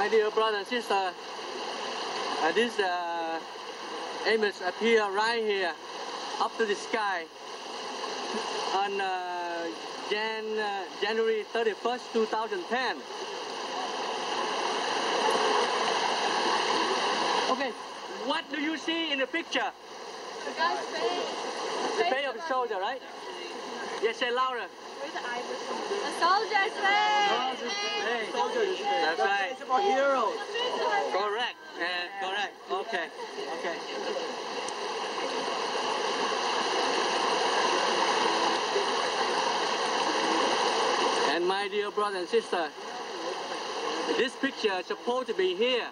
My dear brother and sister, this image appear right here, up to the sky, on January 31st, 2010. Okay, what do you see in the picture? The guy's face. The face of the soldier, right? Yes, say louder. Where's the eyebrow? The soldier's face. Hey, soldier's face. That's right. It's about heroes. Correct. Correct. Okay. Okay. And my dear brother and sister, this picture is supposed to be here.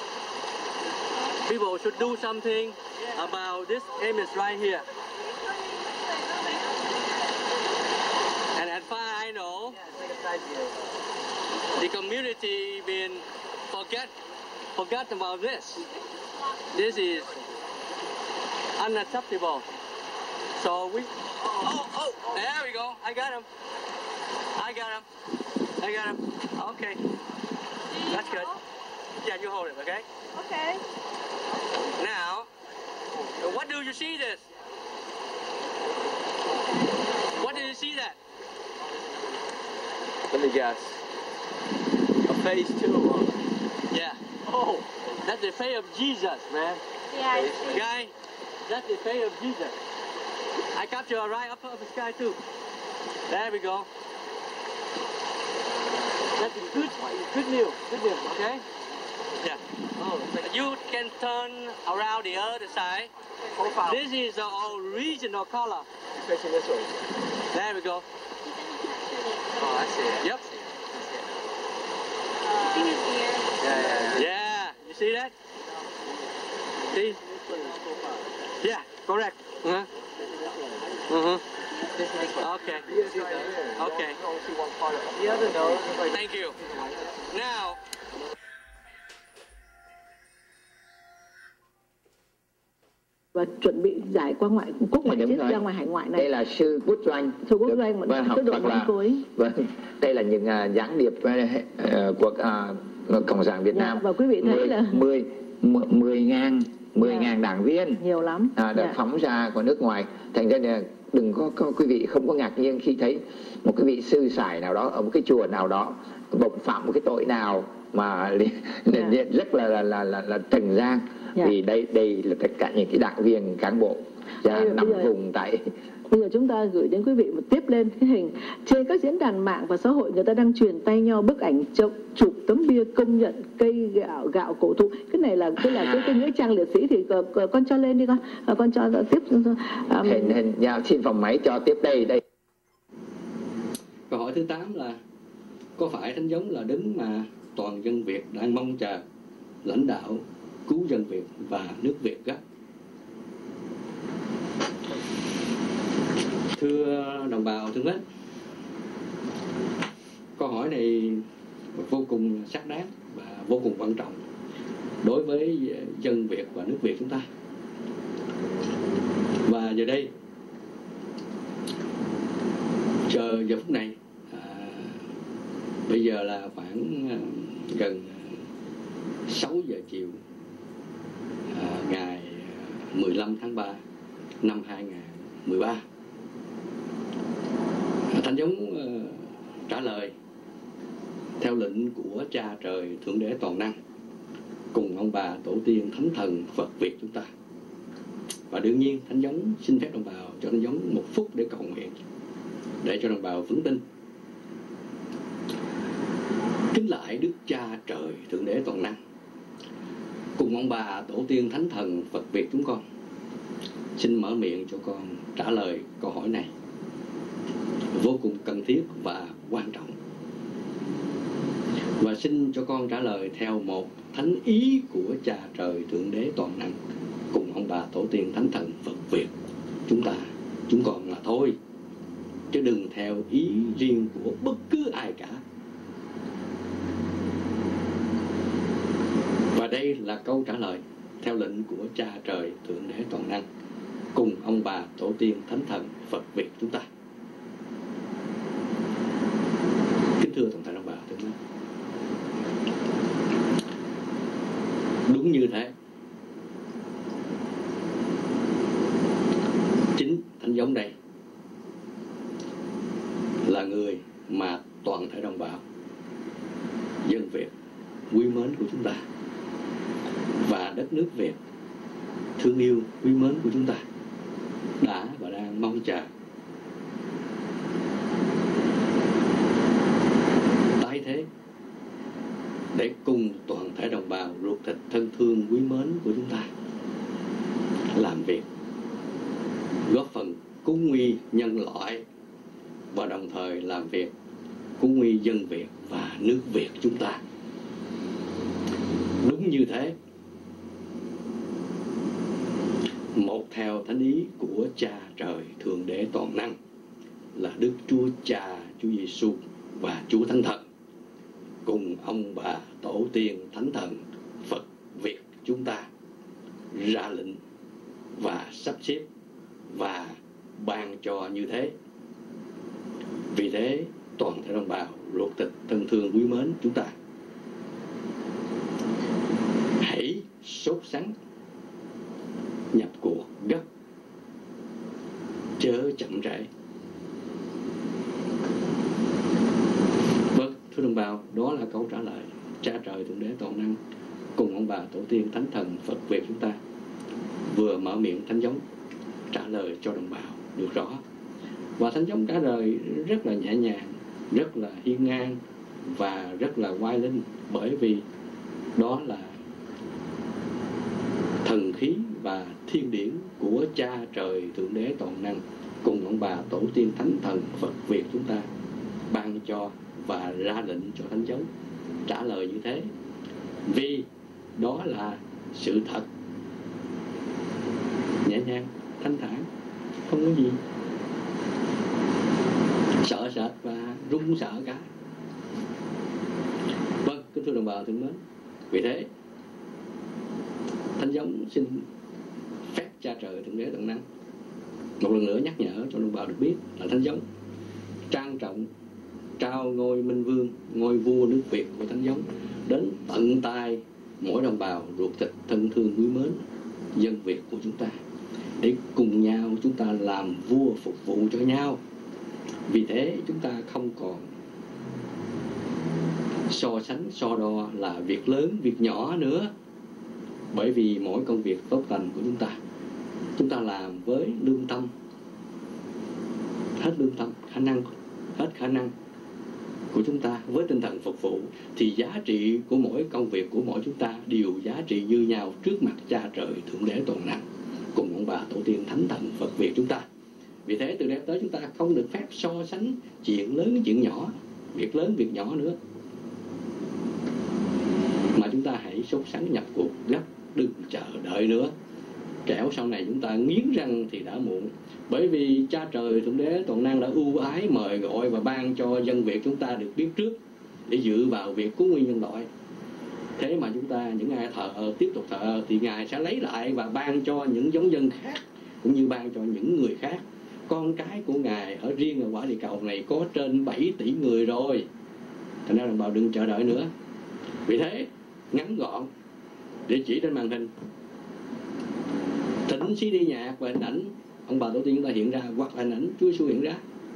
People should do something about this image right here. And as far as I know, the community been forgot about this. This is unacceptable. So we. Oh! There we go. I got him. Okay. That's good. Yeah, you hold it, okay? Okay. Now, what do you see this? What do you see that? Let me guess. A phase 2. Yeah. Oh. That's the face of Jesus, man. Yeah, I see. Guy, that's the face of Jesus. I capture right up the sky too. There we go. That's good news, okay? Yeah. Oh, You can turn around the other side. profile. This is the original color. Facing this way. There we go. Oh, I see it. Yep. See his ear. Yeah. You see that? See? Yeah, correct. Okay. Okay. The other nose is like. Thank you. Now, và chuẩn bị giải qua quốc ngoại Đúng chứ rồi. ra ngoài hải ngoại này. Đây là sư quốc doanh. Sư quốc doanh Vâng, học đội hoặc ngũ là cuối. vâng, đây là những gián điệp của Cộng sản Việt Nam. Và quý vị thấy là 10.000 đảng viên nhiều lắm. đã phóng ra của nước ngoài. Thành ra là đừng có quý vị không có ngạc nhiên khi thấy một cái vị sư sãi nào đó ở một cái chùa nào đó bộc phạm một cái tội nào mà rất là trần gian. Vì đây là tất cả những cái đảng viên cán bộ nằm vùng tại. Bây giờ chúng ta gửi đến quý vị một tiếp lên cái hình trên các diễn đàn mạng và xã hội, người ta đang truyền tay nhau bức ảnh chụp tấm bia công nhận cây gạo cổ thụ. Cái này là cái nghĩa trang liệt sĩ thì con cho lên đi con cho tiếp hình xin phòng máy cho tiếp đây. câu hỏi thứ 8 là có phải Thánh Giống là đấng mà toàn dân Việt đang mong chờ lãnh đạo cứu dân Việt và nước Việt gấp? Thưa đồng bào thương mến, câu hỏi này vô cùng xác đáng và vô cùng quan trọng đối với dân Việt và nước Việt chúng ta. Và giờ đây, chờ giờ phút này, bây giờ là khoảng gần 6 giờ chiều ngày 15 tháng 3 năm 2013. Thánh Giống trả lời theo lệnh của Cha Trời Thượng Đế Toàn Năng cùng ông bà tổ tiên Thánh Thần Phật Việt chúng ta. Và đương nhiên Thánh Giống xin phép đồng bào cho Thánh Giống một phút để cầu nguyện, để cho đồng bào vững tin. Kính lạy Đức Cha Trời Thượng Đế Toàn Năng cùng ông bà tổ tiên Thánh Thần Phật Việt chúng con, xin mở miệng cho con trả lời câu hỏi này vô cùng cần thiết và quan trọng. Và xin cho con trả lời theo một thánh ý của Cha Trời Thượng Đế Toàn Năng cùng ông bà tổ tiên Thánh Thần Phật Việt chúng con là thôi, chứ đừng theo ý riêng của bất cứ ai cả. Và đây là câu trả lời theo lệnh của Cha Trời Thượng Đế Toàn Năng cùng ông bà tổ tiên Thánh Thần Phật Việt chúng ta. Kính thưa toàn thể đồng bào, là người mà toàn thể đồng bào dân Việt quý mến của chúng ta, và đất nước Việt thương yêu quý mến của chúng ta đã và đang mong chờ tái thế để cùng toàn thể đồng bào ruột thịt thân thương quý mến của chúng ta làm việc, góp phần cứu nguy nhân loại, và đồng thời làm việc cứu nguy dân Việt và nước Việt chúng ta. Đúng như thế, một theo thánh ý của Cha Trời Thượng Đế Toàn Năng là Đức Chúa Cha, Chúa Giêsu và Chúa Thánh Thần, cùng ông bà tổ tiên Thánh Thần Phật Việt chúng ta ra lệnh và sắp xếp và ban cho như thế. Vì thế toàn thể đồng bào ruột thịt thân thương quý mến chúng ta hãy sốt sắng nhập cuộc gấp, chớ chậm trễ. Vâng, thưa đồng bào, đó là câu trả lời Cha Trời Thượng Đế Toàn Năng cùng ông bà tổ tiên Thánh Thần Phật Việt chúng ta vừa mở miệng Thánh Giống trả lời cho đồng bào được rõ. Và Thánh Giống trả lời rất là nhẹ nhàng, rất là hiên ngang và rất là oai linh, bởi vì đó là thần khí và thiên điển của Cha Trời Thượng Đế Toàn Năng cùng ông bà tổ tiên Thánh Thần Phật Việt chúng ta ban cho và ra lệnh cho Thánh Giống trả lời như thế, vì đó là sự thật, nhẹ nhàng, thanh thản, không có gì sợ sệt và run sợ cả. Vâng, kính thưa đồng bào thân mến, vì thế Thánh Giống xin phép Cha Trời Thượng Đế Toàn Năng một lần nữa nhắc nhở cho đồng bào được biết là Thánh Giống trang trọng trao ngôi Minh Vương, ngôi vua nước Việt của Thánh Giống đến tận tay mỗi đồng bào ruột thịt thân thương quý mến dân Việt của chúng ta, để cùng nhau chúng ta làm vua phục vụ cho nhau. Vì thế chúng ta không còn so sánh so đo là việc lớn việc nhỏ nữa, bởi vì mỗi công việc tốt lành của chúng ta làm với lương tâm, hết lương tâm, hết khả năng của chúng ta, với tinh thần phục vụ, thì giá trị của mỗi công việc của mỗi chúng ta đều giá trị như nhau trước mặt Cha Trời Thượng Đế Toàn Năng cùng ông bà tổ tiên Thánh Thần Phật Việt chúng ta. Vì thế từ đây tới chúng ta không được phép so sánh chuyện lớn với chuyện nhỏ, việc lớn việc nhỏ nữa, mà chúng ta hãy sốt sắng nhập cuộc gấp, đừng chờ đợi nữa, kẻo sau này chúng ta nghiến răng thì đã muộn. Bởi vì Cha Trời Thượng Đế Toàn Năng đã ưu ái mời gọi và ban cho dân Việt chúng ta được biết trước để dự vào việc cứu nguy nhân loại. Thế mà chúng ta, những ai tiếp tục thờ thì Ngài sẽ lấy lại và ban cho những giống dân khác, cũng như ban cho những người khác. Con cái của Ngài ở riêng ở quả địa cầu này có trên 7 tỷ người rồi. Thành ra đồng bào đừng chờ đợi nữa. Vì thế ngắn gọn, địa chỉ trên màn hình, thỉnh CD nhạc và hình ảnh ông bà tổ tiên chúng ta hiện ra, hoặc là hình ảnh Chúa Giêsu hiện ra.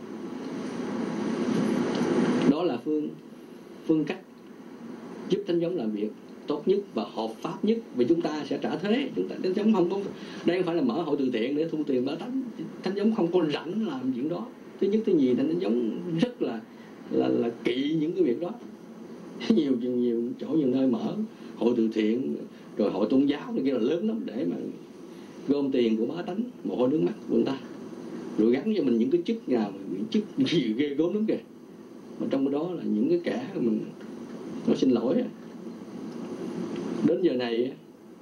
Đó là phương cách giúp Thánh Giống làm việc tốt nhất và hợp pháp nhất, vì chúng ta sẽ trả thuế. Thánh Giống không có, đây không phải là mở hội từ thiện để thu tiền bá tánh. Thánh Giống không có rảnh làm chuyện đó. Thứ nhất, thứ nhì, Thánh Giống rất là kỵ những cái việc đó. nhiều chỗ, nhiều nơi mở hội từ thiện rồi hội tôn giáo này kia là lớn lắm, để mà gom tiền của bá tánh, mồ hôi nước mắt của người ta, rồi gắn cho mình những cái chức nào, những chức gì ghê gớm lắm kìa. Mà trong đó là những cái kẻ mình nó xin lỗi đến giờ này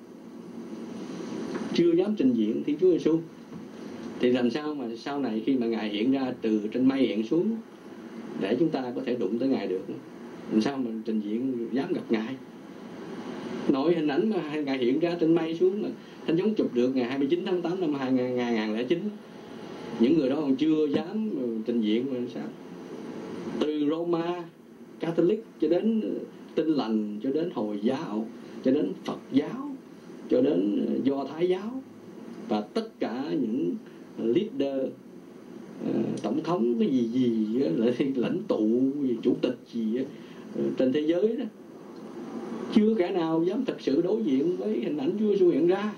chưa dám trình diện Thiên Chúa Giêsu, thì làm sao mà sau này khi mà Ngài hiện ra từ trên mây hiện xuống để chúng ta có thể đụng tới Ngài được, làm sao mà trình diện dám gặp Ngài. Nội hình ảnh mà Ngài hiện ra trên mây xuống mà Thánh Giống chụp được ngày 29 tháng 8 năm 2009, những người đó còn chưa dám trình diện mà sao. Từ Roma Catholic cho đến Tin Lành, cho đến Hồi giáo, cho đến Phật giáo, cho đến Do Thái giáo, và tất cả những leader tổng thống cái gì á, lãnh tụ gì, chủ tịch gì á, trên thế giới đó, chưa kẻ nào dám thật sự đối diện với hình ảnh Chúa Giêsu hiện ra.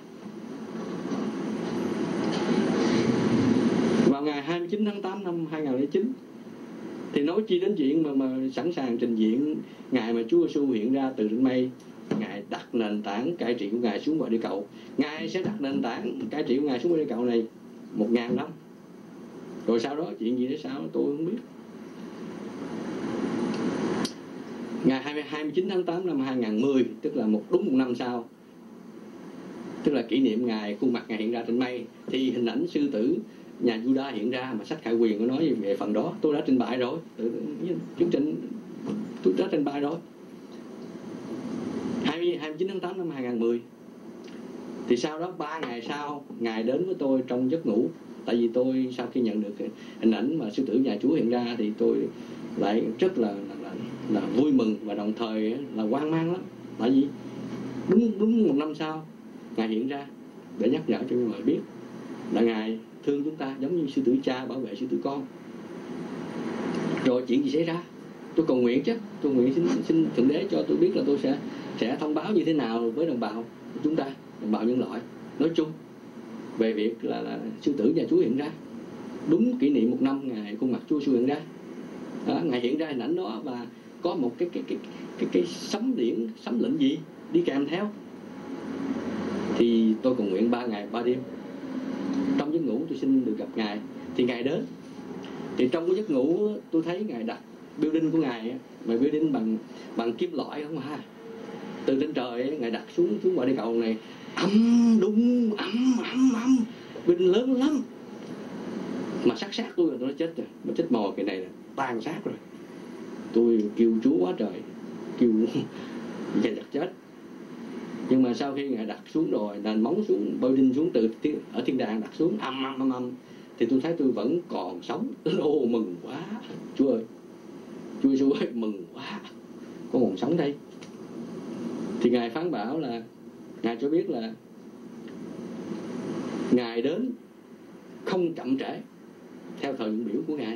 Vào ngày 29 tháng 8 năm 2009 thì nói chi đến chuyện mà sẵn sàng trình diện ngày mà Chúa Giêsu hiện ra từ trên mây. Ngài đặt nền tảng cai trị của Ngài xuống ngoài địa cầu. Ngài sẽ đặt nền tảng cai trị của Ngài xuống ngoài địa cầu này 1000 năm. Rồi sau đó chuyện gì để sao tôi không biết. Ngày 29 tháng 8 năm 2010, tức là đúng một năm sau, tức là kỷ niệm ngày khuôn mặt Ngài hiện ra trên mây, thì hình ảnh sư tử nhà Juda hiện ra, mà sách Khải Quyền có nói về phần đó. Tôi đã trình bày rồi, chương trình tôi đã trình bày rồi. 29 tháng 8 năm 2010. Thì sau đó 3 ngày sau, Ngài đến với tôi trong giấc ngủ. Tại vì tôi sau khi nhận được hình ảnh mà sư tử nhà Chúa hiện ra thì tôi lại rất là vui mừng và đồng thời là hoang mang lắm. Tại vì đúng một năm sau Ngài hiện ra để nhắc nhở cho mọi người biết là Ngài thương chúng ta giống như sư tử cha bảo vệ sư tử con. Rồi chuyện gì xảy ra? Tôi cầu nguyện chứ, tôi nguyện xin Thượng Đế cho tôi biết là tôi sẽ thông báo như thế nào với đồng bào của chúng ta, đồng bào nhân loại nói chung, về việc là sư tử nhà Chúa hiện ra. Đúng kỷ niệm một năm Ngài khuôn mặt Chúa Giêsu hiện ra. Ngài hiện ra hình ảnh đó và có một cái sấm lệnh gì đi kèm theo. Thì tôi cầu nguyện 3 ngày 3 đêm. Trong giấc ngủ tôi xin được gặp Ngài. Thì Ngài đến. Thì trong cái giấc ngủ tôi thấy Ngài đặt building của Ngài, mà building bằng kim loại không à. Từ trên trời Ngài đặt xuống ngoài địa cầu này, ầm building lớn lắm. Mà sát tôi là tôi đã chết rồi, mà chết mò cái này là tan xác rồi. Tôi kêu Chúa quá trời, kêu Ngài đặt chết. Nhưng mà sau khi Ngài đặt xuống rồi, nền móng xuống, building xuống từ ở thiên đàng đặt xuống âm, thì tôi thấy tôi vẫn còn sống. Ô mừng quá, Chúa ơi, Chúa Giêsu ơi, mừng quá, có còn sống đây. Thì Ngài phán bảo là Ngài cho biết là Ngài đến không chậm trễ theo thời dụng biểu của Ngài.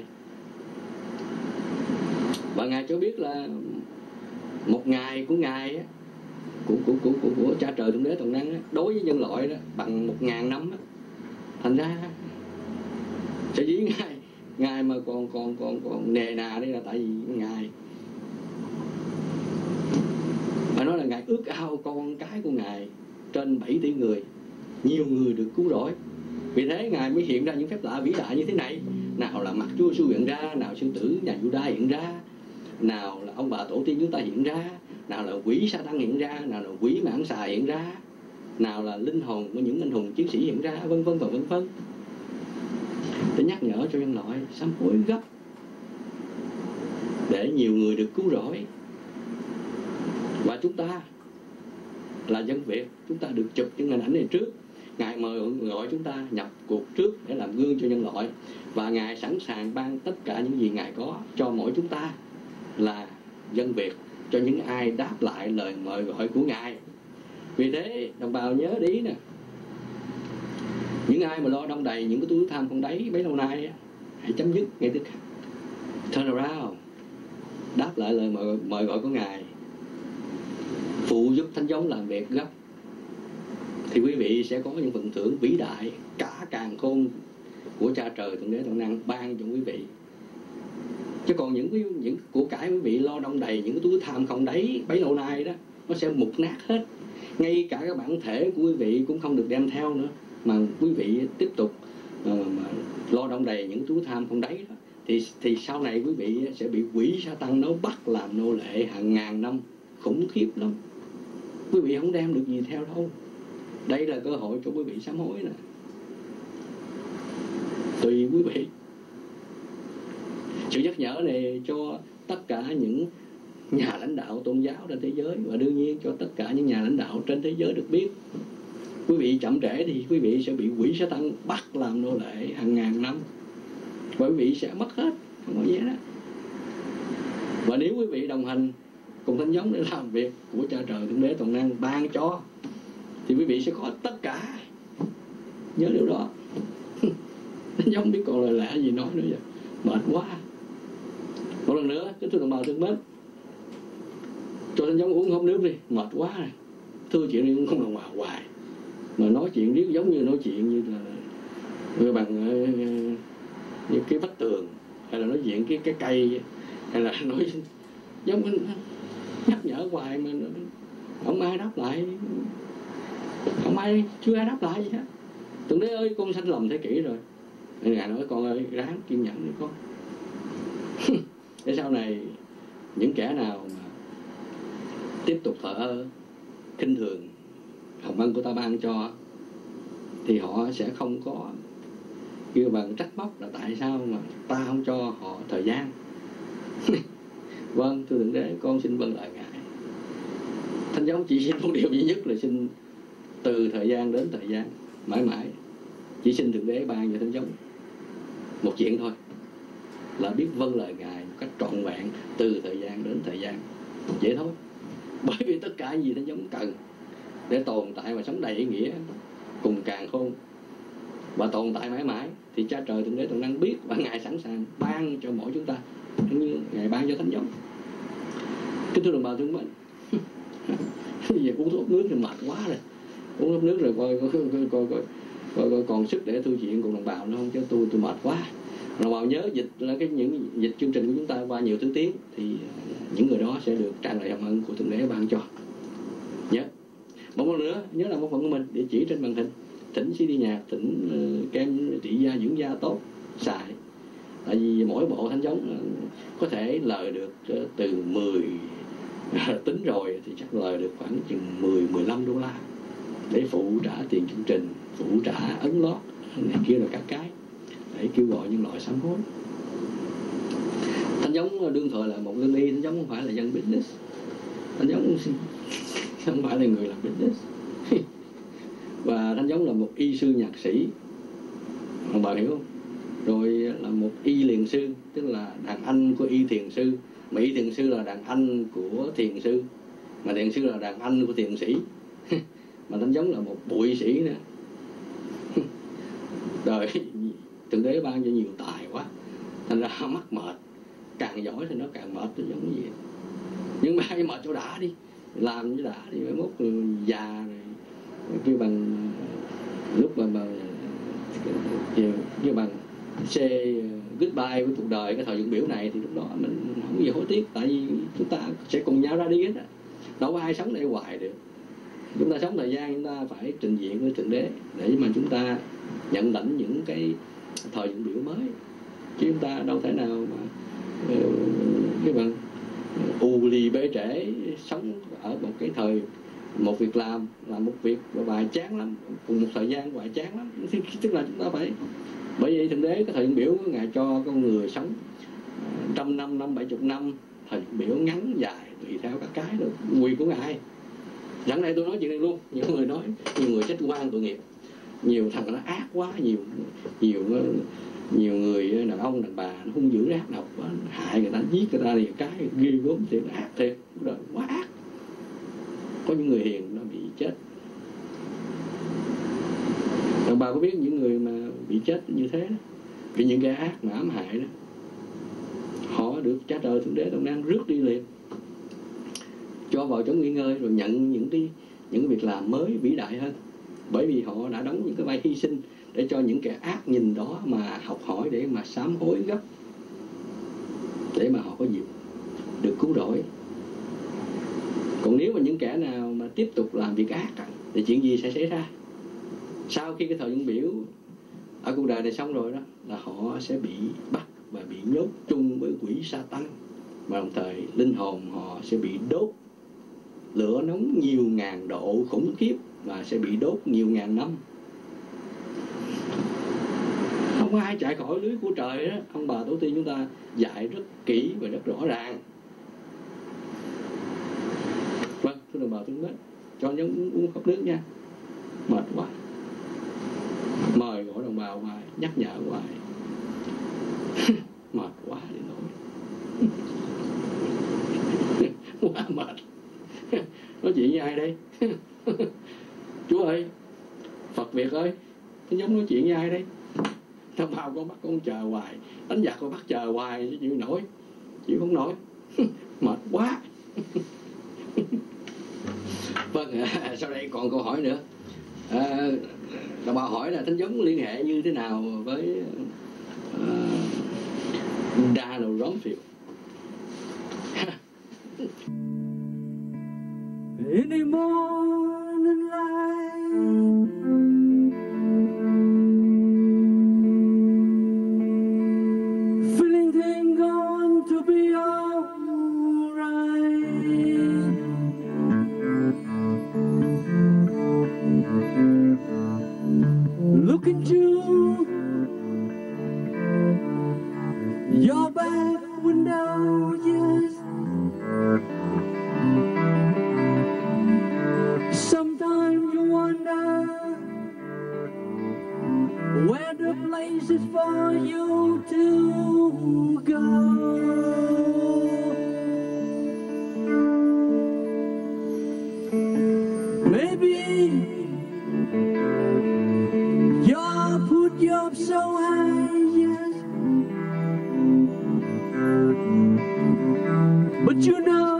Và Ngài cho biết là một ngày của Ngài của Cha Trời Thượng Đế Toàn Năng đối với nhân loại đó bằng 1000 năm đó. Thành ra sở dĩ Ngài mà còn nề nà đây là tại vì Ngài mà nói là Ngài ước ao con cái của Ngài trên 7 tỷ người, nhiều người được cứu rỗi. Vì thế Ngài mới hiện ra những phép lạ vĩ đại như thế này. Nào là mặt Chúa Giêsu hiện ra, nào sư tử nhà Juda hiện ra, nào là ông bà tổ tiên chúng ta hiện ra, nào là quỷ Sa-tan hiện ra, nào là quỷ mãng xà hiện ra, nào là linh hồn của những anh hùng chiến sĩ hiện ra, vân vân và vân vân, để nhắc nhở cho nhân loại sám hối gấp, để nhiều người được cứu rỗi. Và chúng ta là dân Việt, chúng ta được chụp những hình ảnh này trước. Ngài mời gọi chúng ta nhập cuộc trước để làm gương cho nhân loại. Và Ngài sẵn sàng ban tất cả những gì Ngài có cho mỗi chúng ta là dân Việt, cho những ai đáp lại lời mời gọi của Ngài. Vì thế đồng bào nhớ đi nè, những ai mà lo đong đầy những cái túi tham không đáy bấy lâu nay, hãy chấm dứt ngay tức khắc, turn around, đáp lại lời mời gọi của Ngài, phụ giúp thánh giống làm việc gấp, thì quý vị sẽ có những phần thưởng vĩ đại cả càn khôn của Cha Trời Thượng Đế Toàn Năng ban cho quý vị. Chứ còn những của cải quý vị lo đong đầy những cái túi tham không đáy bấy lâu nay đó, nó sẽ mục nát hết. Ngay cả cái bản thể của quý vị cũng không được đem theo nữa, mà quý vị tiếp tục mà lo đong đầy những túi tham không đáy đó, thì sau này quý vị sẽ bị quỷ Sa-tan nó bắt làm nô lệ hàng ngàn năm, khủng khiếp lắm. Quý vị không đem được gì theo đâu. Đây là cơ hội cho quý vị sám hối nè. Tùy quý vị. Sự nhắc nhở này cho tất cả những nhà lãnh đạo tôn giáo trên thế giới, và đương nhiên cho tất cả những nhà lãnh đạo trên thế giới được biết. Quý vị chậm trễ thì quý vị sẽ bị quỷ Sa-tan bắt làm nô lệ hàng ngàn năm, và quý vị sẽ mất hết, không có gì đó. Và nếu quý vị đồng hành cùng thánh giống để làm việc của Cha Trời Thượng Đế Toàn Năng ban cho, thì quý vị sẽ có tất cả. Nhớ điều đó. Thánh giống biết còn lời lẽ gì nói nữa vậy. quá. Một lần nữa, kính thưa đồng bào thương mến, cho Thánh Giống uống hộp nước đi, mệt quá rồi. Thưa chuyện đi không đồng bào hoài, mà nói chuyện riết giống như nói chuyện như là bằng như cái vách tường, hay là nói chuyện cái cây, hay là nói giống nhắc nhở hoài mà không ai đáp lại, chưa ai đáp lại gì hết. Thượng Đế ơi, con sanh lầm thế kỷ rồi. Ngài nói con ơi, ráng kiên nhẫn đi con. Để sau này những kẻ nào mà tiếp tục thờ ơ, khinh thường hồng ân của ta ban cho, thì họ sẽ không có kêu bằng trách móc là tại sao mà ta không cho họ thời gian. Vâng, thưa Thượng Đế, con xin vâng lời Ngài. Thánh Giống chỉ xin một điều duy nhất là xin từ thời gian đến thời gian, mãi mãi chỉ xin Thượng Đế ban cho Thánh Giống một chuyện thôi, là biết vâng lời Ngài một cách trọn vẹn từ thời gian đến thời gian, vậy thôi. Bởi vì tất cả gì Thánh Giống cần để tồn tại và sống đầy ý nghĩa cùng càn khôn và tồn tại mãi mãi, thì Cha Trời Thượng Đế Toàn Năng biết và Ngài sẵn sàng ban cho mỗi chúng ta như Ngài ban cho Thánh Giống. Kính thưa đồng bào thương mến, bây giờ uống thuốc nước thì mệt quá rồi, uống thuốc nước rồi coi còn sức để thư chuyện cùng đồng bào nữa không, chứ tôi mệt quá. Đồng bào nhớ dịch là những dịch chương trình của chúng ta qua nhiều thứ tiếng, thì những người đó sẽ được tràn đầy hồng ân của Thượng Đế ban cho. Nhớ một lần nữa, nhớ là một phần của mình, địa chỉ trên màn hình, thỉnh CD nhạc, thỉnh kem trị da dưỡng da tốt xài. Tại vì mỗi bộ Thánh Giống có thể lời được từ 10 tính rồi thì chắc lời được khoảng chừng 10-15 đô la để phụ trả tiền chương trình, phụ trả ấn lót này kia rồi các cái, để kêu gọi những loại sám hối. Thánh Giống đương thời là một lương y, Thánh Giống không phải là dân business, Thánh Giống không phải là người làm business. Và Thánh Giống là một y sư nhạc sĩ, ông bà hiểu không? Rồi là một y liền sư, tức là đàn anh của y thiền sư, mà y thiền sư là đàn anh của thiền sư, mà thiền sư là đàn anh của thiền sĩ. Mà Thánh Giống là một bụi sĩ nữa. Đời Thượng Đế ban cho nhiều tài quá, thành ra mắc mệt, càng giỏi thì nó càng mệt, nó giống như vậy. Nhưng mà cái mệt cho đã đi, làm cho đã đi, mới mốt rồi già rồi kêu bằng lúc mà kêu bằng say goodbye với cuộc đời, cái thời dựng biểu này, thì lúc đó mình không có gì hối tiếc, tại vì chúng ta sẽ cùng nhau ra đi hết. Đâu có ai sống đây hoài được. Chúng ta sống thời gian, chúng ta phải trình diện với Thượng Đế để mà chúng ta nhận lãnh những cái thời dựng biểu mới, chứ chúng ta đâu thể nào mà cái bằng ù lì bê trễ sống ở một cái thời, một việc làm một việc và chán lắm, cùng một thời gian và chán lắm. Tức là chúng ta phải, bởi vậy Thượng Đế cái thời dựng biểu Ngài cho con người sống 100 năm, 50-70 năm, thời dựng biểu ngắn dài tùy theo các cái đó, quyền của Ngài. Dẫn đây tôi nói chuyện này luôn, nhiều người nói, nhiều người chết oan tội nghiệp, nhiều thằng nó ác quá, nhiều người đàn ông đàn bà nó hung dữ ác độc quá, hại người ta, giết người ta thì cái ghê gớm thiệt, ác thiệt, đời quá ác. Có những người hiền nó bị chết. Đàn bà có biết những người mà bị chết như thế đó, vì những kẻ ác mà ám hại đó, họ được Cha Trời Thượng Đế Toàn Năng rước đi liền, cho vào chốn nghỉ ngơi, rồi nhận những cái việc làm mới vĩ đại hơn, bởi vì họ đã đóng những cái vai hy sinh để cho những kẻ ác nhìn đó mà học hỏi, để mà sám hối gấp, để mà họ có dịp được cứu rỗi. Còn nếu mà những kẻ nào mà tiếp tục làm việc ác thì chuyện gì sẽ xảy ra? Sau khi cái thời dựng biểu ở cuộc đời này xong rồi đó, là họ sẽ bị bắt và bị nhốt chung với quỷ Sa-tan, và đồng thời linh hồn họ sẽ bị đốt lửa nóng nhiều ngàn độ khủng khiếp, và sẽ bị đốt nhiều ngàn năm. Không có ai chạy khỏi lưới của trời đó. Ông bà tổ tiên chúng ta dạy rất kỹ và rất rõ ràng. Vâng, thưa đồng bào thương mến, cho nhóm uống cốc nước nha, mệt quá, mời gọi đồng bào hoài, nhắc nhở hoài. Mệt quá đi nổi. Quá mệt. Nói chuyện với ai đây? Chúa ơi, Phật Việt ơi, cái giống nói chuyện với ai đây? Đồng bào sao con bắt con chờ hoài, đánh giặc con bắt chờ hoài chứ chịu nổi, chịu không nổi. Mệt quá. Vâng, sau đây còn câu hỏi nữa. Đồng bào hỏi là Thánh Giống liên hệ như thế nào với Donald Rumsfeld? In the morning light, feeling things going to be alright. Look into your back window, yes. Sometimes you wonder where the place is for you to go. Maybe you're put you up so high, yes, but you know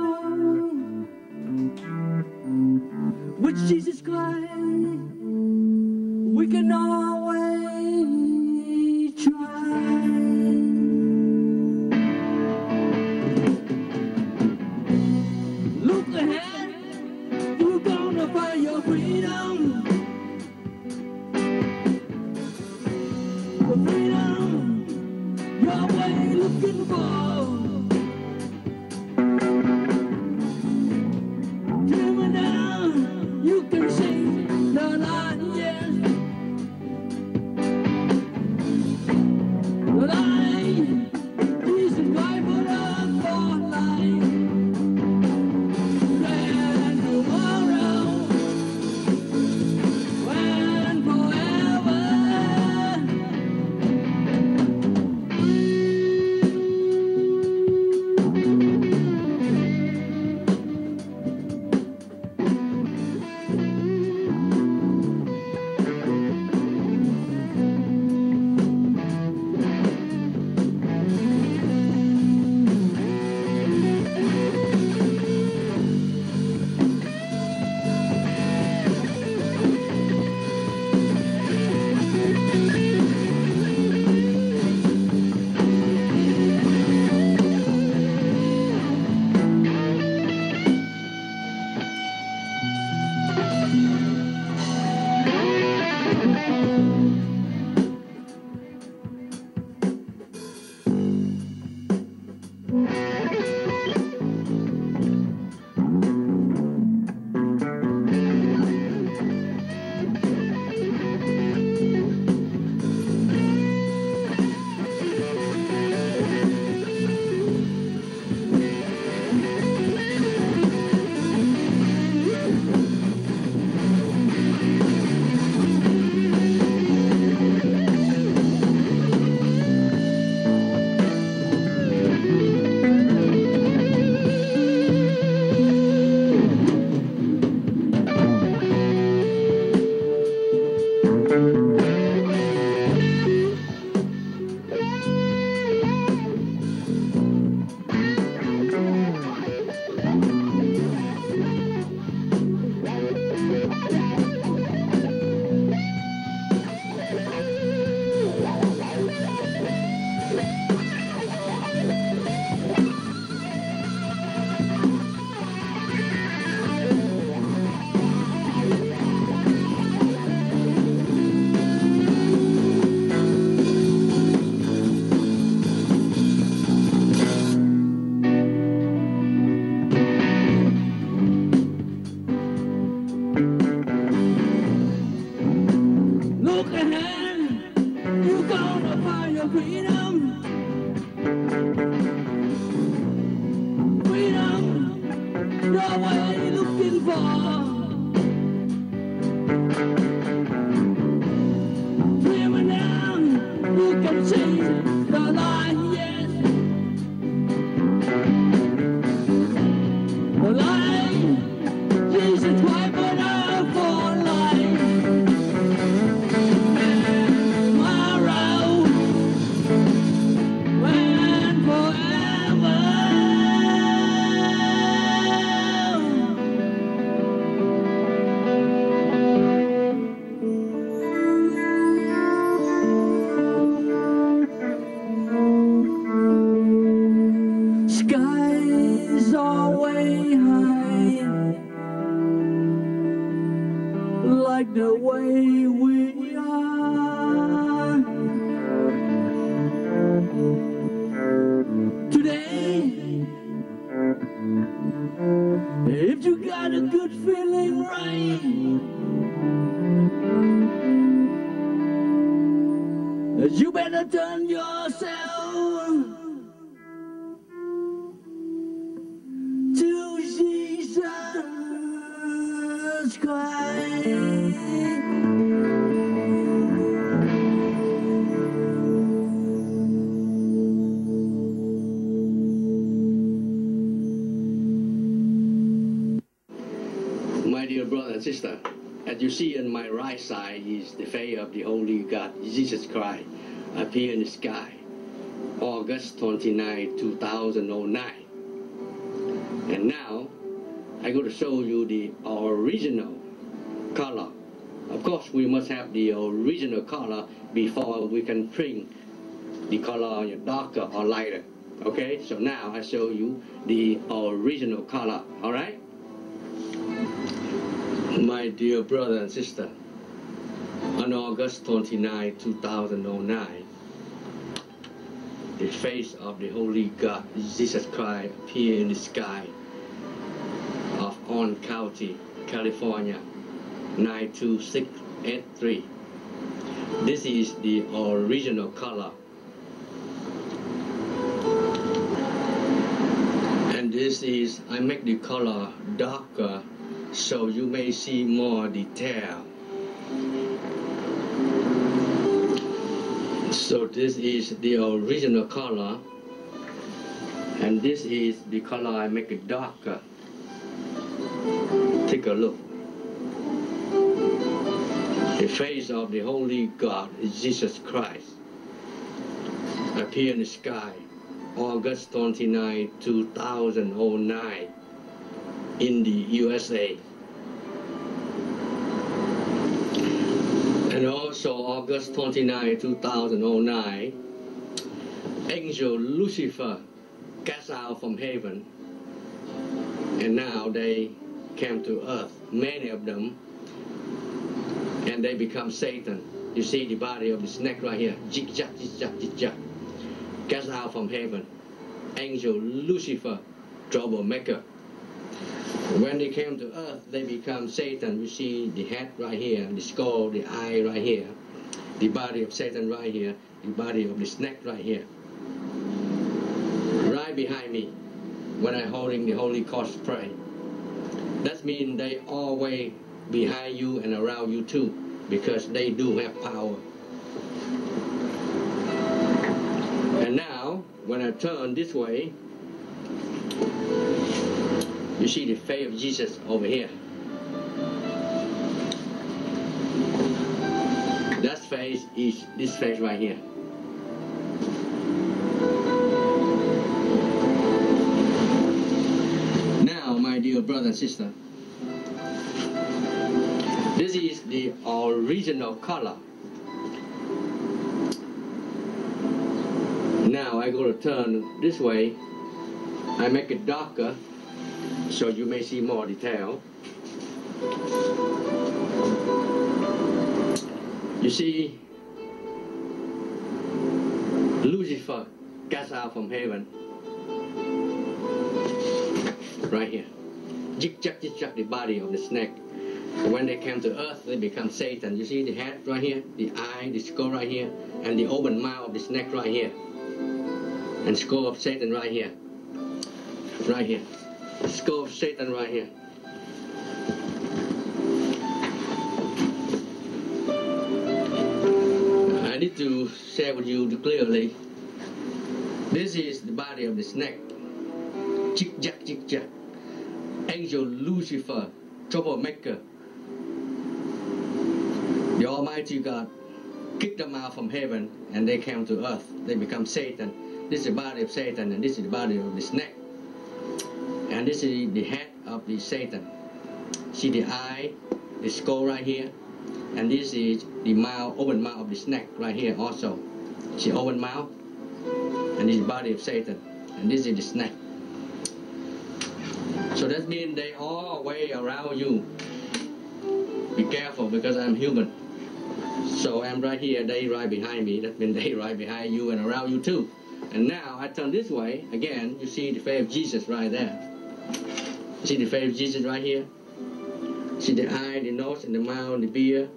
with Jesus Christ we can always try. Look ahead, you're gonna find your freedom. The freedom you're always looking for. Dreaming now, you can see the light, yes. The light is the Bible of for life. And tomorrow and forever. Look ahead, you're gonna find your freedom. Freedom, you're always looking for. Dreaming now, you can see the light, yes. The light, Jesus Christ, but I'm for life. Tomorrow is always high, like the way we are today. If you got a good feeling right, you better turn yourself to Jesus Christ. My dear brother and sister, as you see on my right side is the face of the Holy God, Jesus Christ, appear in the sky, August 29, 2009. And now, I'm going to show you the original color. Of course, we must have the original color before we can print the color darker or lighter. Okay, so now I show you the original color, all right? My dear brother and sister, on August 29, 2009, the face of the Holy God, Jesus Christ, appeared in the sky of Orange County, California, 92683. This is the original color. And this is, I make the color darker so you may see more detail. So this is the original color, and this is the color I make it darker. Take a look. The face of the Holy God is Jesus Christ. Appear in the sky, August 29, 2009, in the USA. And also August 29, 2009, angel Lucifer cast out from heaven, and now they came to earth, many of them, and they become Satan. You see the body of the snake right here, jig-jag, jig-jag, jig-jag, cast out from heaven, angel Lucifer, troublemaker. When they came to earth, they become Satan. You see the head right here, the skull, the eye right here, the body of Satan right here, the body of the snake right here. Right behind me, when I'm holding the Holy Cross pray. That means they always behind you and around you too, because they do have power. And now, when I turn this way, you see the face of Jesus over here. That face is this face right here. Now, my dear brother and sister, this is the original color. Now I go to turn this way. I make it darker so you may see more detail. You see Lucifer cast out from heaven right here. Jig-jag, jig-jag, the body of the snake. When they came to earth, they become Satan. You see the head right here, the eye, the skull right here, and the open mouth of the snake right here, and skull of Satan right here, right here. Skull of Satan right here. I need to share with you clearly. This is the body of the snake. Jig-jag, jig-jag. Angel Lucifer, troublemaker. The Almighty God kicked them out from heaven and they came to earth. They become Satan. This is the body of Satan and this is the body of the snake. And this is the head of the Satan. See the eye, the skull right here. And this is the mouth, open mouth of the snake right here also. See open mouth. And this is the body of Satan. And this is the snake. So that means they all way around you. Be careful because I'm human. So I'm right here, they right behind me. That means they right behind you and around you too. And now I turn this way. Again, you see the face of Jesus right there. See the face of Jesus right here? See the eye, the nose, and the mouth, the beard.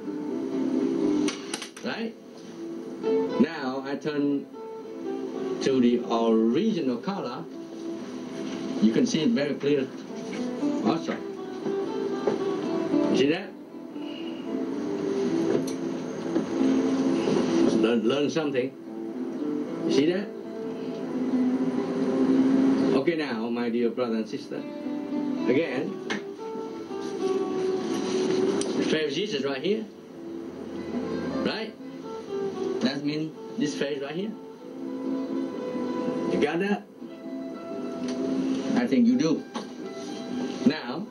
Right? Now I turn to the original color. You can see it very clear also. You see that? Learn something. You see that? Okay, now, my dear brother and sister, again, the face of Jesus right here, right? That means this face right here. You got that? I think you do. Now,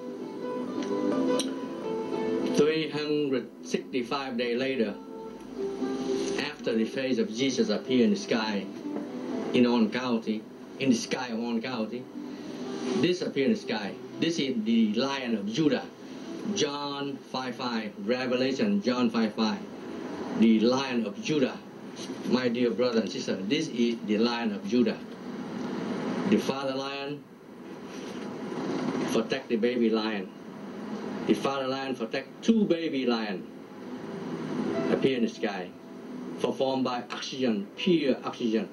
365 days later, after the face of Jesus appeared in the sky in Orange County, in the sky of Orange County, this appeared in the sky. This is the Lion of Judah. John 5:5, Revelation John 5:5. The Lion of Judah. My dear brother and sister, this is the Lion of Judah. The father lion protect the baby lion. The father lion protect two baby lions appear in the sky, performed by oxygen, pure oxygen.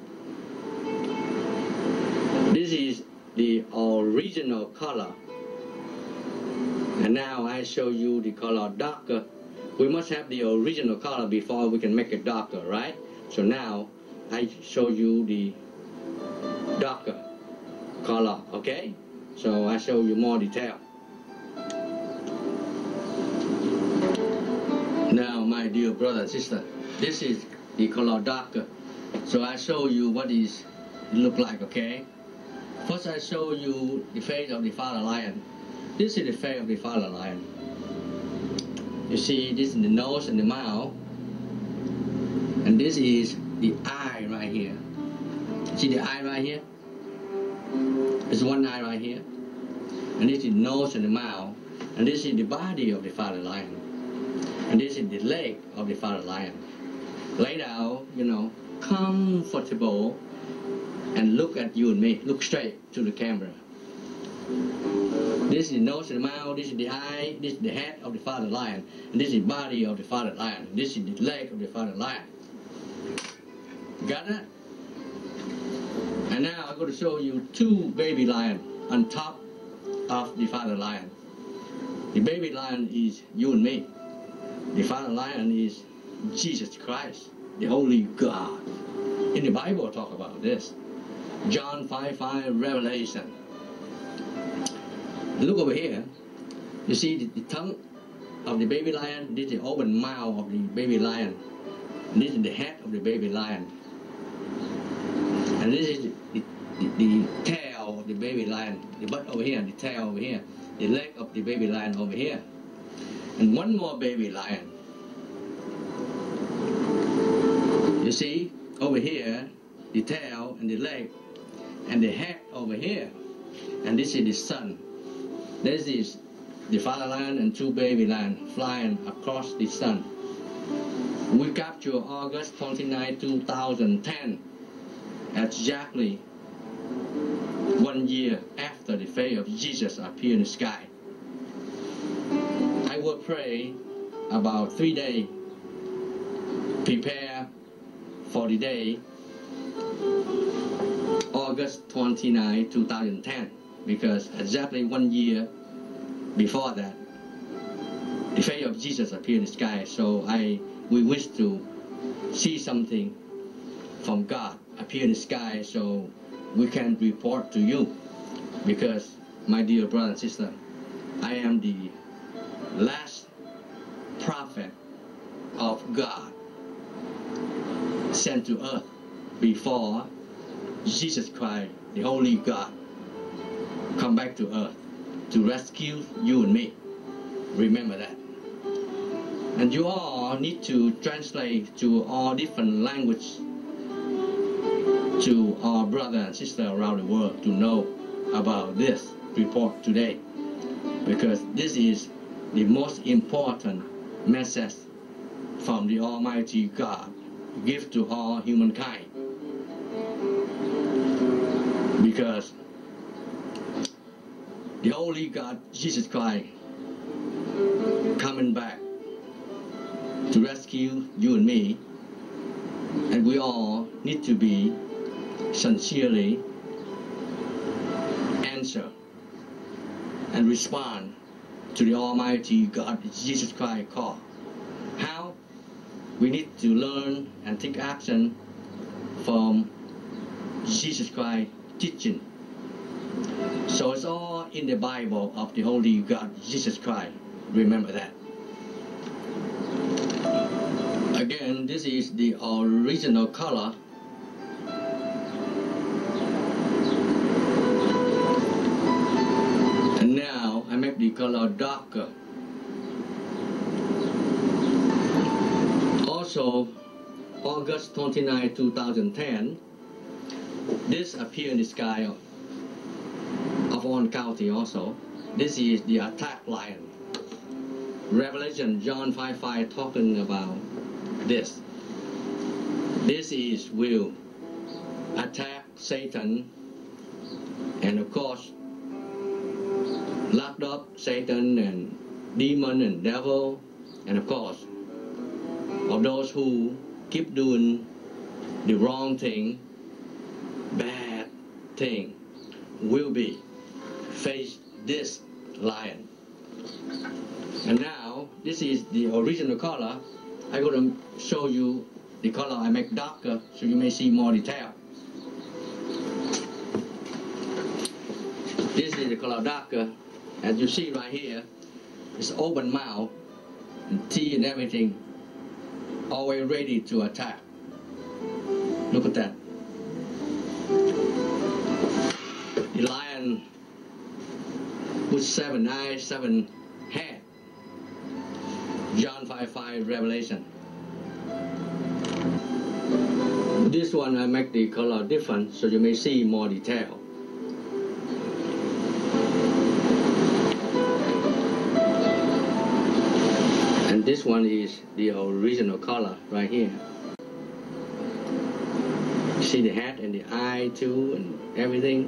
This is the original color. And now I show you the color darker. We must have the original color before we can make it darker, right? So now I show you the darker color, okay? So I show you more detail. Now, my dear brother and sister, this is the color darker. So I show you what it look like, okay? First I show you the face of the father lion. This is the face of the father lion. You see, this is the nose and the mouth. And this is the eye right here. See the eye right here? There's one eye right here. And this is the nose and the mouth. And this is the body of the father lion. And this is the leg of the father lion. Lay down, you know, comfortable, and look at you and me. Look straight to the camera. This is the nose and the mouth, this is the eye, this is the head of the father lion, and this is the body of the father lion. This is the leg of the father lion. Got that? And now I'm going to show you two baby lions on top of the father lion. The baby lion is you and me. The father lion is Jesus Christ, the Holy God. In the Bible talk about this. John 5:5, Revelation. Look over here. You see the tongue of the baby lion. This is the open mouth of the baby lion. And this is the head of the baby lion. And this is the tail of the baby lion. The butt over here, the tail over here. The leg of the baby lion over here. And one more baby lion. You see, over here, the tail and the leg and the head over here. And this is the sun. This is the father lion and two baby lions flying across the sun. We captured August 29, 2010, exactly 1 year after the face of Jesus appeared in the sky. I will pray about 3 days, prepare for the day, August 29, 2010, because exactly 1 year before that, the face of Jesus appeared in the sky. So we wish to see something from God appear in the sky, so we can report to you. Because, my dear brother and sister, I am the last prophet of God sent to earth before Jesus Christ, the Holy God, come back to earth to rescue you and me. Remember that. And you all need to translate to all different languages to our brother and sister around the world to know about this. report today, because this is the most important message from the Almighty God give to all humankind. Because the Holy God, Jesus Christ, coming back to rescue you and me, and we all need to be sincerely answer and respond to the Almighty God, Jesus Christ call. How? We need to learn and take action from Jesus Christ teaching. So it's all in the Bible of the Holy God, Jesus Christ. Remember that. Again, this is the original color. And now I make the color darker. Also, August 29, 2010, this appeared in the sky of Orange County also. This is the attack lion. Revelation John 5:5 talking about this. This is will attack Satan, and of course locked up Satan and demon and devil, and of course of those who keep doing the wrong thing, bad thing, will be face this lion. And now this is the original color. I'm going to show you the color I make darker so you may see more detail. This is the color darker. As you see right here, it's open mouth and teeth and everything, always ready to attack. Look at that. The lion with 7 eyes, 7 heads. John 5:5 Revelation. This one I make the color different so you may see more detail. And this one is the original color right here. See the head and the eye too and everything.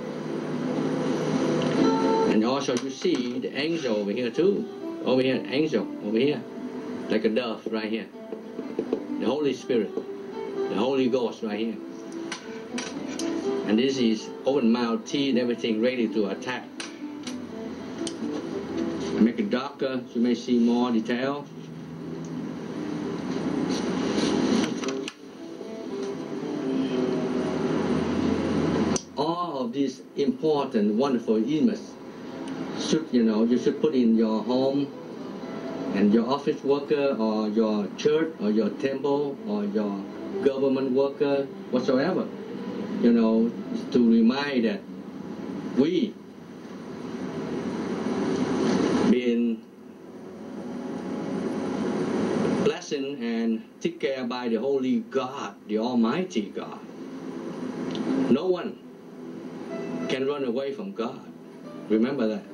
And also you see the angel over here too. Over here, angel, over here. Like a dove right here. The Holy Spirit. The Holy Ghost right here. And this is open mouth, teeth, everything ready to attack. I make it darker so you may see more detail. All of these important, wonderful images should, you should put in your home and your office worker or your church or your temple or your government worker, whatsoever, to remind that we been blessed and taken care by the Holy God, the Almighty God. No one can run away from God. Remember that.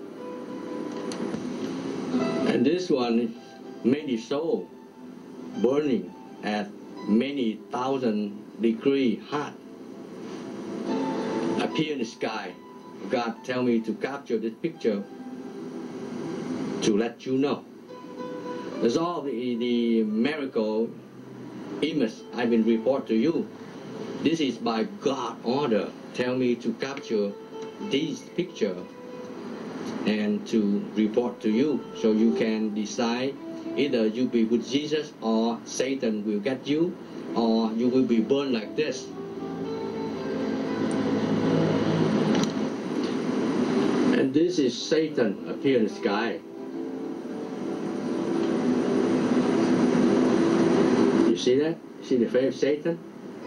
And this one made the soul burning at many thousand degrees hot. Appear in the sky. God tell me to capture this picture to let you know. That's all the miracle image I've been report to you. This is by God order. Tell me to capture this picture and to report to you so you can decide either you be with Jesus or Satan will get you or you will be burned like this. And this is Satan appear in the sky. You see that? See the face of Satan?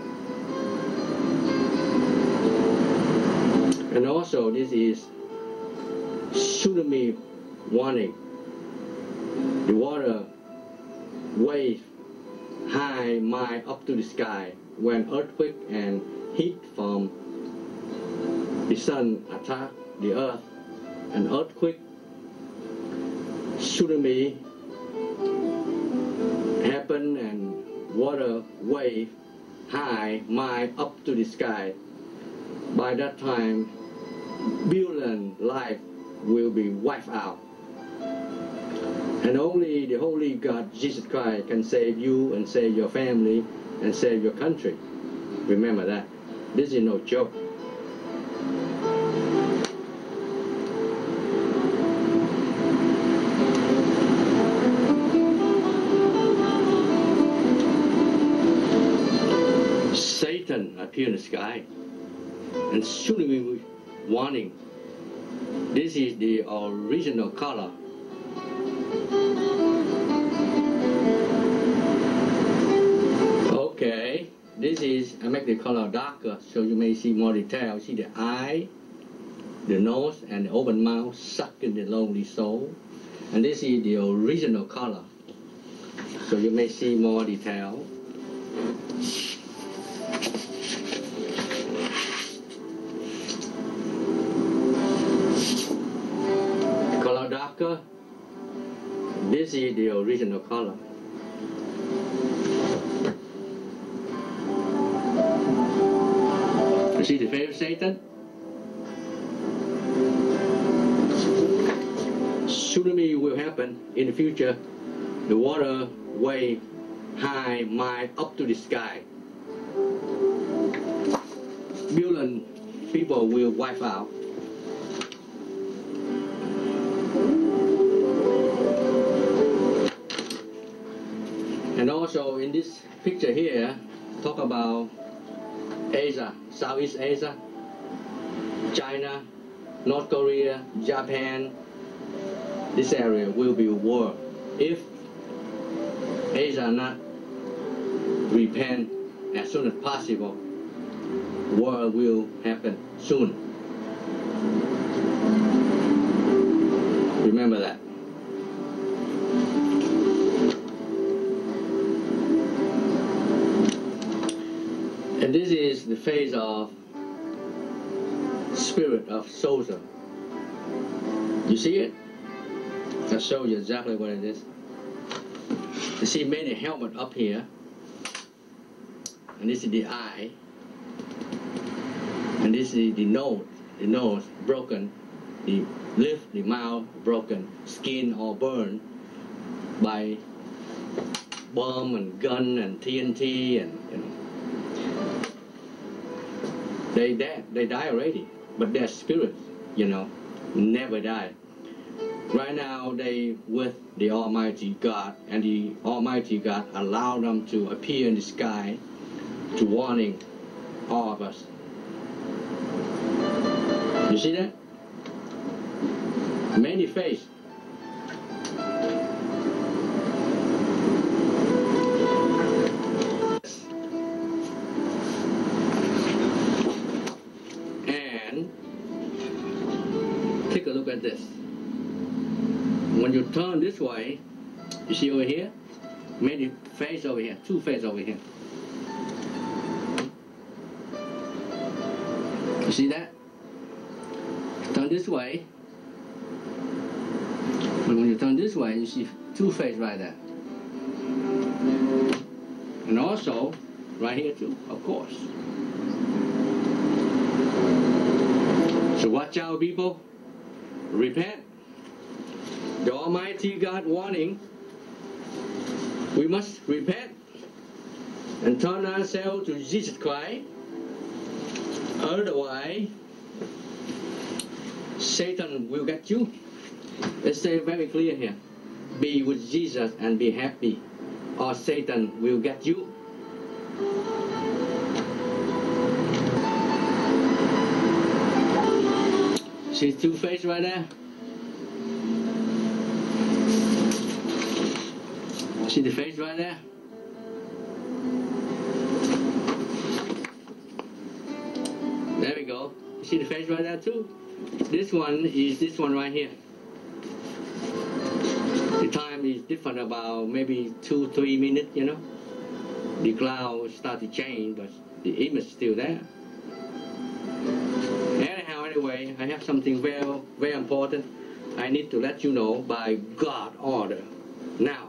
And also this is tsunami warning. The water wave high mile up to the sky when earthquake and heat from the sun attack the earth an earthquake, tsunami happen, and water wave high mile up to the sky. By that time, billion life will be wiped out. And only the Holy God, Jesus Christ, can save you and save your family and save your country. Remember that. This is no joke. Satan appeared in the sky and tsunami warning. This is the original color. Okay, this is, I make the color darker so you may see more detail. See the eye, the nose, and the open mouth sucking the lonely soul. And this is the original color, so you may see more detail. The color darker, this is the original color. You see the face of Satan? Tsunami will happen in the future. The water wave high mile up to the sky. Billion people will wipe out. And also in this picture here, talk about Asia, Southeast Asia, China, North Korea, Japan. This area will be war if Asia not repent as soon as possible. War will happen soon. Remember that. And this is the face of spirit of soldier. You see it? I'll show you exactly what it is. You see many helmet up here. And this is the eye. And this is the nose broken, the lip, the mouth broken, skin all burned by bomb and gun and TNT, and you know. They dead, they die already, but their spirits, you know, never die. Right now they with the Almighty God, and the Almighty God allowed them to appear in the sky to warning all of us. You see that? Many face. And take a look at this. When you turn this way, you see over here, many face over here, two face over here. You see that? Turn this way. And when you turn this way, you see two faces right there. And also, right here too, of course. So watch out, people. Repent. The Almighty God warning, we must repent and turn ourselves to Jesus Christ. Otherwise, Satan will get you. Let's say very clear here. Be with Jesus and be happy, or Satan will get you. See two faces right there? See the face right there? There we go. See the face right there too? This one is this one right here. The time is different, about maybe 2-3 minutes, you know. The cloud start to change, but the image is still there. Anyhow, anyway, I I have something very, very important. I need to let you know by God order. Now,